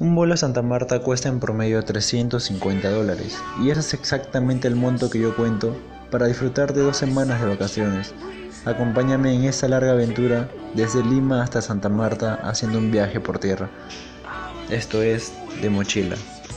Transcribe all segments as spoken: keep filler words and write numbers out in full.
Un vuelo a Santa Marta cuesta en promedio trescientos cincuenta dólares y ese es exactamente el monto que yo cuento para disfrutar de dos semanas de vacaciones. Acompáñame en esta larga aventura desde Lima hasta Santa Marta haciendo un viaje por tierra. Esto es De Mochila.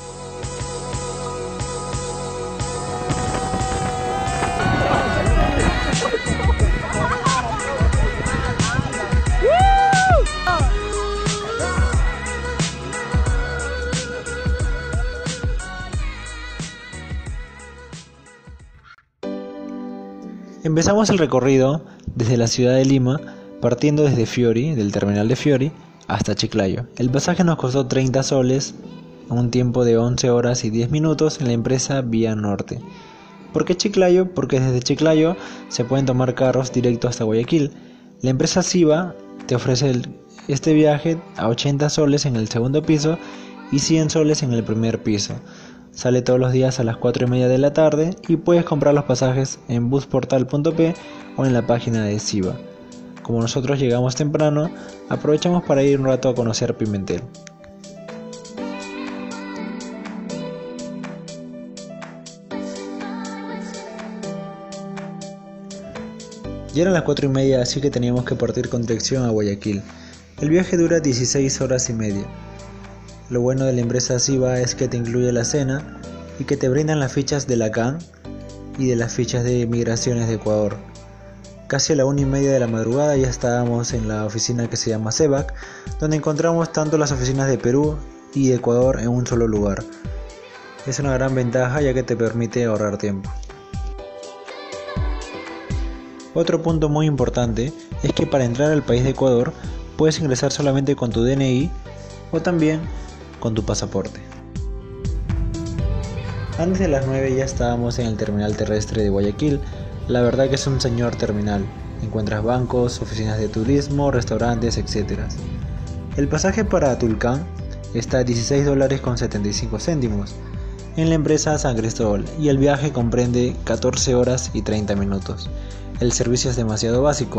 Empezamos el recorrido desde la ciudad de Lima, partiendo desde Fiori, del terminal de Fiori, hasta Chiclayo. El pasaje nos costó treinta soles, a un tiempo de once horas y diez minutos en la empresa Vía Norte. ¿Por qué Chiclayo? Porque desde Chiclayo se pueden tomar carros directo hasta Guayaquil. La empresa Siva te ofrece el, este viaje a ochenta soles en el segundo piso y cien soles en el primer piso. Sale todos los días a las cuatro y media de la tarde y puedes comprar los pasajes en busportal punto pe o en la página de Siva. Como nosotros llegamos temprano, aprovechamos para ir un rato a conocer Pimentel. Ya eran las cuatro y media, así que teníamos que partir con dirección a Guayaquil. El viaje dura dieciséis horas y media. Lo bueno de la empresa Siva es que te incluye la cena y que te brindan las fichas de la C A N y de las fichas de migraciones de Ecuador. Casi a la una y media de la madrugada ya estábamos en la oficina que se llama CEVAC, donde encontramos tanto las oficinas de Perú y de Ecuador en un solo lugar. Es una gran ventaja ya que te permite ahorrar tiempo. Otro punto muy importante es que para entrar al país de Ecuador puedes ingresar solamente con tu D N I o también con tu pasaporte. Antes de las nueve ya estábamos en el terminal terrestre de Guayaquil. La verdad que es un señor terminal. Encuentras bancos, oficinas de turismo, restaurantes, etcétera. El pasaje para Tulcán está a dieciséis dólares con setenta y cinco céntimos en la empresa San Cristóbal y el viaje comprende catorce horas y treinta minutos. El servicio es demasiado básico.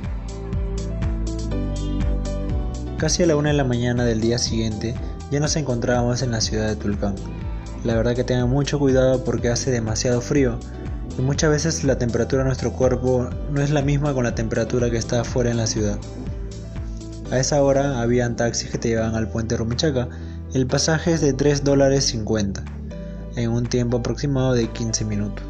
Casi a la una de la mañana del día siguiente ya nos encontrábamos en la ciudad de Tulcán. La verdad que tengan mucho cuidado porque hace demasiado frío y muchas veces la temperatura de nuestro cuerpo no es la misma con la temperatura que está afuera en la ciudad. A esa hora habían taxis que te llevaban al puente Rumichaca. El pasaje es de tres dólares cincuenta en un tiempo aproximado de quince minutos.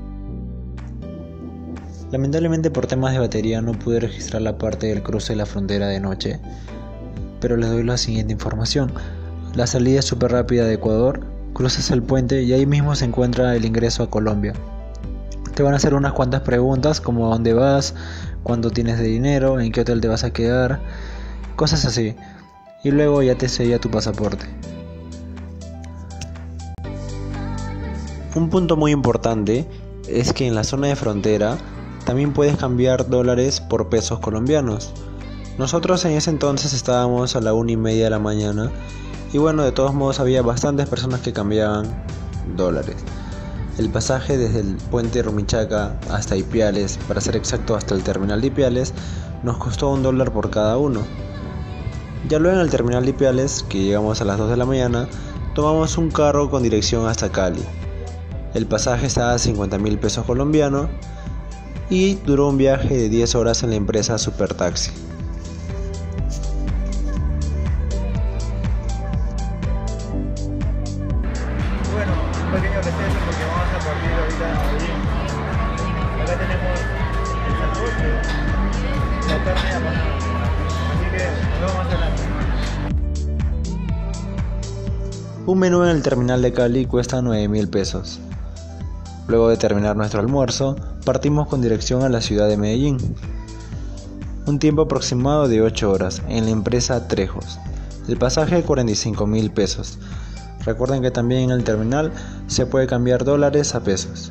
Lamentablemente por temas de batería no pude registrar la parte del cruce de la frontera de noche, pero les doy la siguiente información. La salida es súper rápida de Ecuador, cruzas el puente y ahí mismo se encuentra el ingreso a Colombia. Te van a hacer unas cuantas preguntas como a dónde vas, cuánto tienes de dinero, en qué hotel te vas a quedar, cosas así, y luego ya te sella tu pasaporte. Un punto muy importante es que en la zona de frontera también puedes cambiar dólares por pesos colombianos. Nosotros en ese entonces estábamos a la una y media de la mañana y bueno, de todos modos había bastantes personas que cambiaban dólares. El pasaje desde el puente Rumichaca hasta Ipiales, para ser exacto hasta el terminal de Ipiales, nos costó un dólar por cada uno. Ya luego en el terminal de Ipiales, que llegamos a las dos de la mañana, tomamos un carro con dirección hasta Cali. El pasaje estaba a cincuenta mil pesos colombianos y duró un viaje de diez horas en la empresa Super Taxi. Bueno, un pequeño receso porque vamos a partir ahorita a Medellín. Acá tenemos el sancocho, la carne apanada. Así que nos vemos más adelante. Un menú en el terminal de Cali cuesta nueve mil pesos. Luego de terminar nuestro almuerzo, partimos con dirección a la ciudad de Medellín. Un tiempo aproximado de ocho horas en la empresa Trejos. El pasaje cuarenta y cinco mil pesos. Recuerden que también en el terminal se puede cambiar dólares a pesos.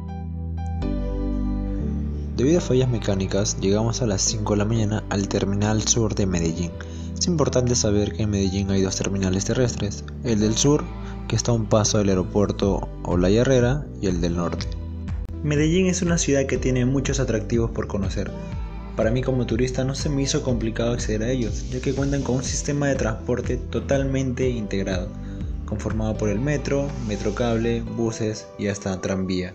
Debido a fallas mecánicas, llegamos a las cinco de la mañana al terminal sur de Medellín. Es importante saber que en Medellín hay dos terminales terrestres, el del sur, que está a un paso del aeropuerto Olaya Herrera, y el del norte. Medellín es una ciudad que tiene muchos atractivos por conocer. Para mí como turista no se me hizo complicado acceder a ellos, ya que cuentan con un sistema de transporte totalmente integrado, conformado por el metro, metrocable, buses y hasta tranvía.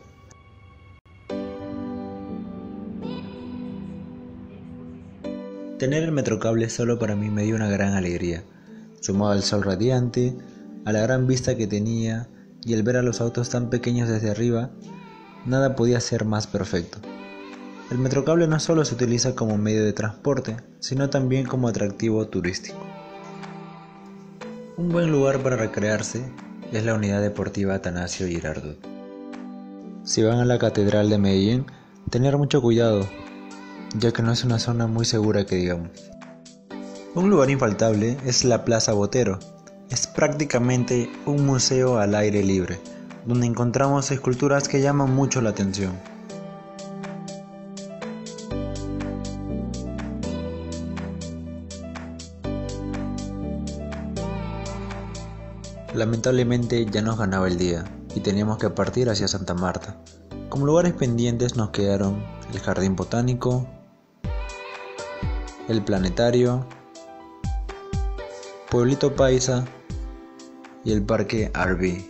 Tener el metrocable solo para mí me dio una gran alegría, sumado al sol radiante, a la gran vista que tenía y el ver a los autos tan pequeños desde arriba, nada podía ser más perfecto. El metrocable no solo se utiliza como medio de transporte, sino también como atractivo turístico. Un buen lugar para recrearse es la unidad deportiva Atanasio Girardot. Si van a la Catedral de Medellín, tener mucho cuidado, ya que no es una zona muy segura que digamos. Un lugar infaltable es la Plaza Botero. Es prácticamente un museo al aire libre, donde encontramos esculturas que llaman mucho la atención. Lamentablemente ya nos ganaba el día y teníamos que partir hacia Santa Marta. Como lugares pendientes nos quedaron el Jardín Botánico, el Planetario, Pueblito Paisa y el Parque Arví.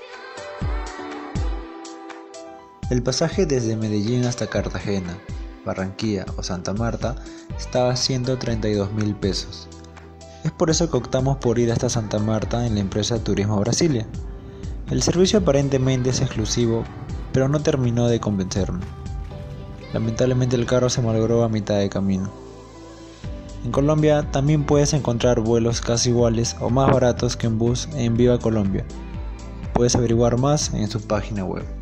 El pasaje desde Medellín hasta Cartagena, Barranquilla o Santa Marta estaba a ciento treinta y dos mil pesos. Es por eso que optamos por ir hasta Santa Marta en la empresa Turismo Brasilia. El servicio aparentemente es exclusivo, pero no terminó de convencerme. Lamentablemente el carro se malogró a mitad de camino. En Colombia también puedes encontrar vuelos casi iguales o más baratos que en bus en Viva Colombia. Puedes averiguar más en su página web.